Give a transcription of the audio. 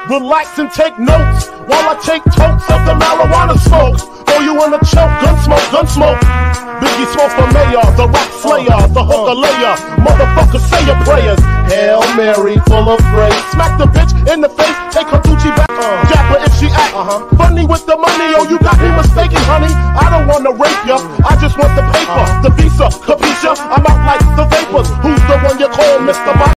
Relax and take notes while I take totes of the marijuana smoke. Throw you in a choke, gun smoke. Biggie Smalls for mayor, the rap slayer, the hooker layer. Motherfucker, say your prayers. Hail Mary, full of grace. Smack the bitch in the face, take her Gucci back. Jab her if she act funny with the money. Oh, you got me mistaken, honey. I don't wanna rape ya, I just want the paper, the visa, capisha. I'm out like the vapors. Who's the one you call Mr.